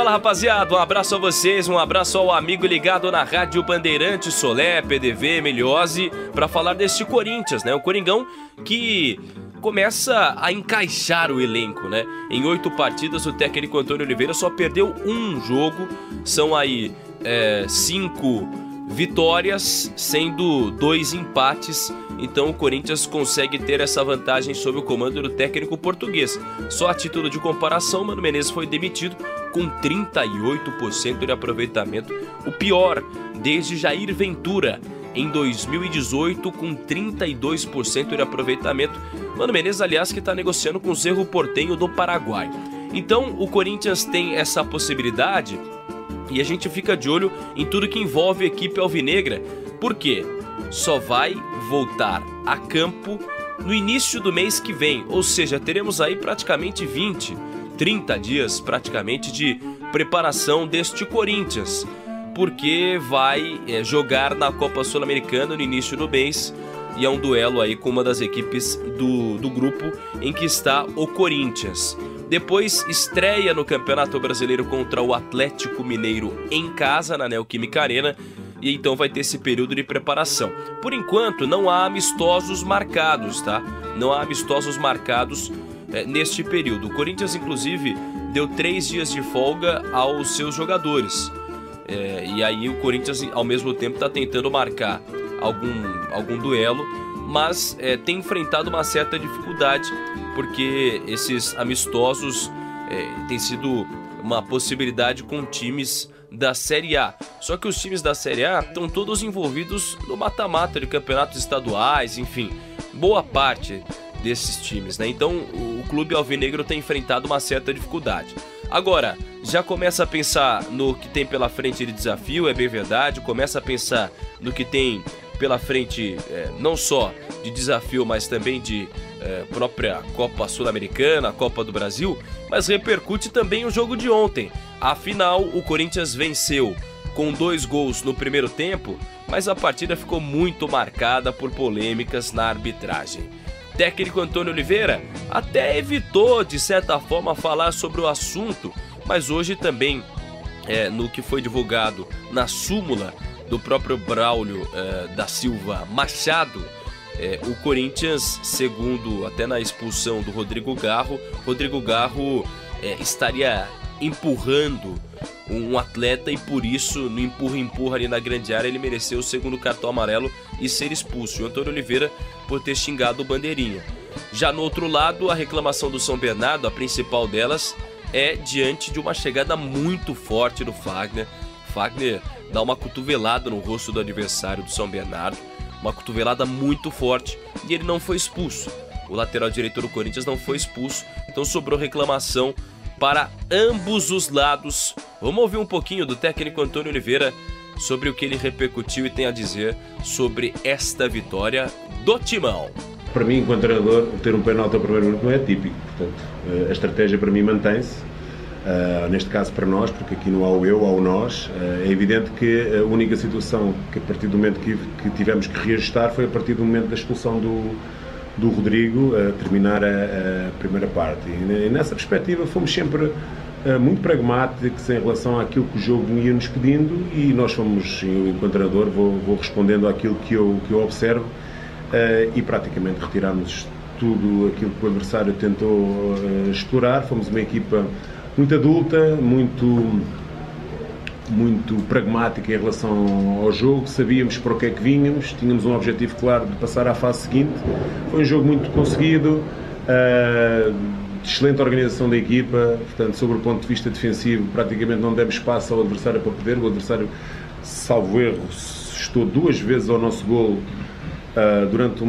Fala, rapaziada, um abraço a vocês, um abraço ao amigo ligado na Rádio Bandeirantes, Solé, PDV, Meliose, para falar deste Corinthians, né? O Coringão que começa a encaixar o elenco, né? Em 8 partidas, o técnico Antônio Oliveira só perdeu um jogo, são aí 5 vitórias, sendo 2 empates. Então o Corinthians consegue ter essa vantagem sob o comando do técnico português. Só a título de comparação, Mano Menezes foi demitido com 38% de aproveitamento, o pior desde Jair Ventura em 2018, com 32% de aproveitamento. Mano Menezes, aliás, que está negociando com o Cerro Porteño do Paraguai. Então o Corinthians tem essa possibilidade e a gente fica de olho em tudo que envolve a equipe alvinegra, porque só vai voltar a campo no início do mês que vem, ou seja, teremos aí praticamente 30 dias praticamente de preparação deste Corinthians, porque vai jogar na Copa Sul-Americana no início do mês e é um duelo aí com uma das equipes do grupo em que está o Corinthians. Depois estreia no Campeonato Brasileiro contra o Atlético Mineiro em casa, na Neoquímica Arena, e então vai ter esse período de preparação. Por enquanto não há amistosos marcados, tá? Não há amistosos marcados neste período. O Corinthians, inclusive, deu 3 dias de folga aos seus jogadores. E aí o Corinthians, ao mesmo tempo, está tentando marcar algum duelo, mas tem enfrentado uma certa dificuldade, porque esses amistosos têm sido uma possibilidade com times da Série A. Só que os times da Série A estão todos envolvidos no mata-mata de campeonatos estaduais, enfim, boa parte desses times, né? Então o clube alvinegro tem enfrentado uma certa dificuldade. Agora, já começa a pensar no que tem pela frente de desafio, é bem verdade, começa a pensar no que tem pela frente, não só de desafio, mas também de própria Copa Sul-Americana, a Copa do Brasil, mas repercute também o jogo de ontem. Afinal, o Corinthians venceu com 2 gols no primeiro tempo, mas a partida ficou muito marcada por polêmicas na arbitragem. Técnico Antônio Oliveira até evitou, de certa forma, falar sobre o assunto, mas hoje também, no que foi divulgado na súmula do próprio Braulio da Silva Machado, o Corinthians, segundo até na expulsão do Rodrigo Garro estaria empurrando um atleta e por isso no empurra ali na grande área ele mereceu o 2º cartão amarelo e ser expulso. O Antônio Oliveira por ter xingado o bandeirinha. Já no outro lado, a reclamação do São Bernardo, a principal delas, é diante de uma chegada muito forte do Fagner. Fagner dá uma cotovelada no rosto do adversário do São Bernardo, uma cotovelada muito forte, e ele não foi expulso. O lateral direito do Corinthians não foi expulso, então sobrou reclamação para ambos os lados. Vamos ouvir um pouquinho do técnico Antônio Oliveira sobre o que ele repercutiu e tem a dizer sobre esta vitória do Timão. Para mim, enquanto treinador, ter um pênalti ao primeiro minuto não é típico, portanto, a estratégia para mim mantém-se. Neste caso para nós, porque aqui não há o eu, há o nós. É evidente que a única situação que a partir do momento que tivemos que reajustar foi a partir do momento da expulsão do Rodrigo a terminar a primeira parte. E nessa perspectiva fomos sempre muito pragmáticos em relação àquilo que o jogo ia nos pedindo e nós fomos, eu enquanto treinador vou respondendo àquilo que eu observo e praticamente retiramos tudo aquilo que o adversário tentou explorar. Fomos uma equipa muito adulta, muito pragmática em relação ao jogo, sabíamos para o que é que vínhamos, tínhamos um objetivo claro de passar à fase seguinte. Foi um jogo muito conseguido, de excelente organização da equipa, portanto, sobre o ponto de vista defensivo, praticamente não demos espaço ao adversário para poder. O adversário, salvo erro, estou 2 vezes ao nosso golo durante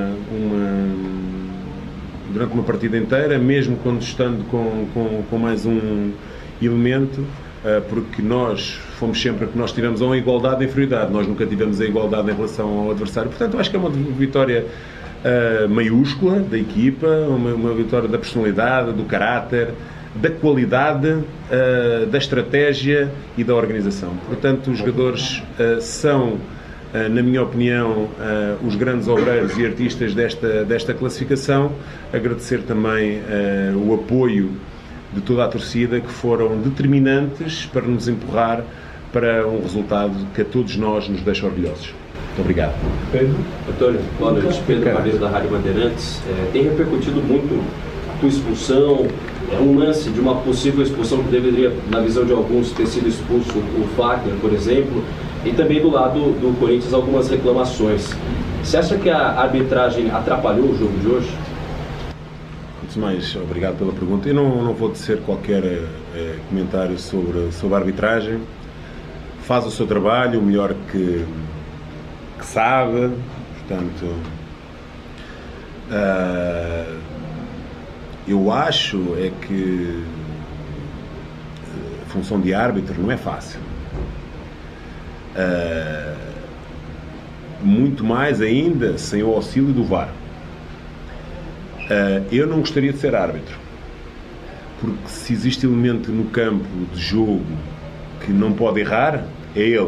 uma partida inteira, mesmo quando estando com mais um elemento, porque nós fomos sempre que nós tivemos uma igualdade de inferioridade, nós nunca tivemos a igualdade em relação ao adversário. Portanto, acho que é uma vitória maiúscula da equipa, uma vitória da personalidade, do caráter, da qualidade, da estratégia e da organização. Portanto, os jogadores são, na minha opinião, os grandes obreiros e artistas desta classificação. Agradecer também o apoio de toda a torcida, que foram determinantes para nos empurrar para um resultado que a todos nós nos deixa orgulhosos. Muito obrigado. Pedro? Antônio, boa noite. Pedro Barreiro, da Rádio Bandeirantes. Tem repercutido muito a tua expulsão, um lance de uma possível expulsão que deveria, na visão de alguns, ter sido expulso o Fagner, por exemplo, e também do lado do Corinthians algumas reclamações. Você acha que a arbitragem atrapalhou o jogo de hoje? Antes de mais, obrigado pela pergunta. Eu não vou dizer qualquer comentário sobre a arbitragem. Faz o seu trabalho, o melhor que sabe, portanto, eu acho que a função de árbitro não é fácil. Muito mais ainda sem o auxílio do VAR. Eu não gostaria de ser árbitro, porque se existe elemento no campo de jogo que não pode errar, é ele.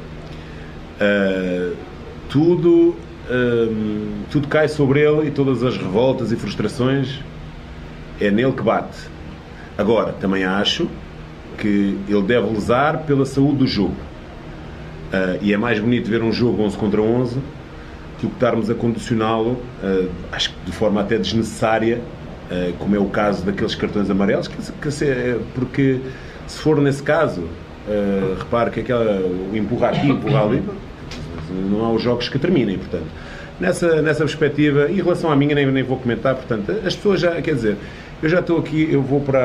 Tudo cai sobre ele, e todas as revoltas e frustrações é nele que bate. Agora, também acho que ele deve lesar pela saúde do jogo. E é mais bonito ver um jogo 11 contra 11 do que estarmos a condicioná-lo, acho que de forma até desnecessária, como é o caso daqueles cartões amarelos, porque se for nesse caso, repare que o empurra aqui, empurra ali, não há os jogos que terminem. Portanto, nessa perspectiva, em relação à minha, nem vou comentar. Portanto, as pessoas já, quer dizer, eu já estou aqui, eu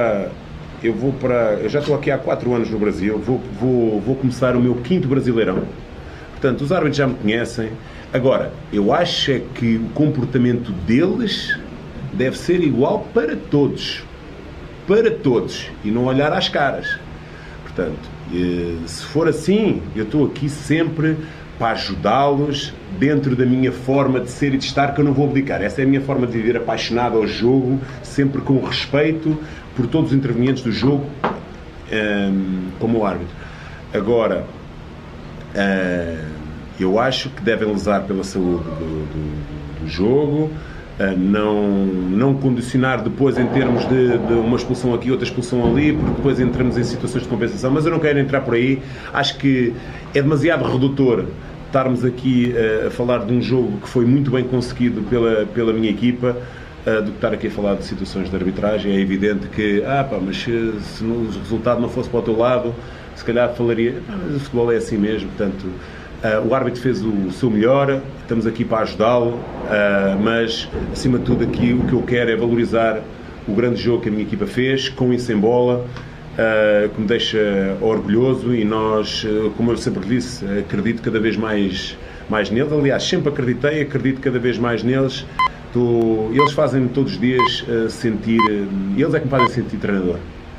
já estou aqui há 4 anos no Brasil, vou começar o meu 5º Brasileirão. Portanto, os árbitros já me conhecem. Agora, eu acho é que o comportamento deles deve ser igual para todos, e não olhar às caras. Portanto, se for assim, eu estou aqui sempre para ajudá-los dentro da minha forma de ser e de estar, que eu não vou abdicar. Essa é a minha forma de viver, apaixonado ao jogo, sempre com respeito por todos os intervenientes do jogo, como árbitro. Agora, eu acho que devem lesar pela saúde do jogo, não condicionar depois em termos de uma expulsão aqui, outra expulsão ali, porque depois entramos em situações de compensação. Mas eu não quero entrar por aí. Acho que é demasiado redutor estarmos aqui a falar de um jogo que foi muito bem conseguido pela minha equipa, do que estar aqui a falar de situações de arbitragem. É evidente que, mas se o resultado não fosse para o teu lado, se calhar falaria, mas o futebol é assim mesmo. Portanto, o árbitro fez o seu melhor, estamos aqui para ajudá-lo, mas acima de tudo aqui o que eu quero é valorizar o grande jogo que a minha equipa fez, com e sem bola, que me deixa orgulhoso, e nós, como eu sempre disse, acredito cada vez mais neles. Aliás, sempre acredito cada vez mais neles. Eles fazem-me todos os dias sentir, eles é que me fazem sentir treinador.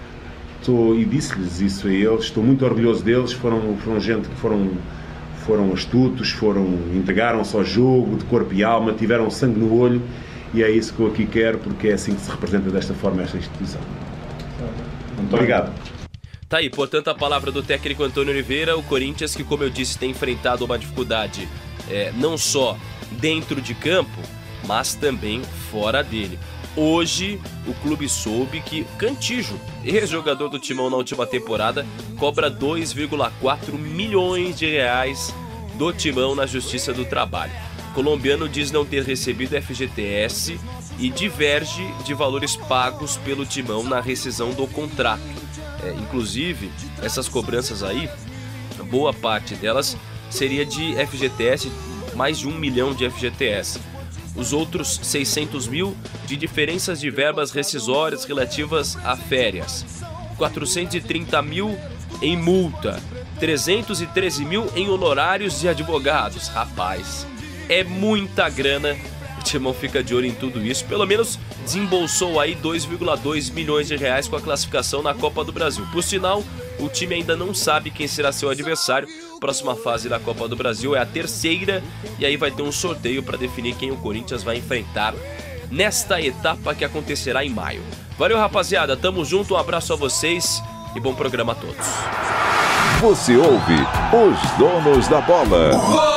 E disse-lhes isso a eles, estou muito orgulhoso deles. Foram gente que foram astutos, entregaram-se ao jogo de corpo e alma, tiveram sangue no olho, e é isso que eu aqui quero, porque é assim que se representa desta forma esta instituição. Muito obrigado. Tá aí, portanto, a palavra do técnico Antônio Oliveira. O Corinthians, que, como eu disse, tem enfrentado uma dificuldade não só dentro de campo, mas também fora dele. Hoje, o clube soube que Cantillo, ex-jogador do Timão na última temporada, cobra 2,4 milhões de reais do Timão na Justiça do Trabalho. O colombiano diz não ter recebido FGTS e diverge de valores pagos pelo Timão na rescisão do contrato. Inclusive, essas cobranças aí, boa parte delas seria de FGTS, mais de 1 milhão de FGTS. Os outros 600 mil de diferenças de verbas rescisórias relativas a férias, 430 mil em multa, 313 mil em honorários de advogados. Rapaz, é muita grana. O Timão fica de olho em tudo isso. Pelo menos desembolsou aí 2,2 milhões de reais com a classificação na Copa do Brasil. Por sinal, o time ainda não sabe quem será seu adversário. Próxima fase da Copa do Brasil é a terceira, e aí vai ter um sorteio para definir quem o Corinthians vai enfrentar nesta etapa que acontecerá em maio. Valeu, rapaziada, tamo junto, um abraço a vocês e bom programa a todos. Você ouve Os Donos da Bola.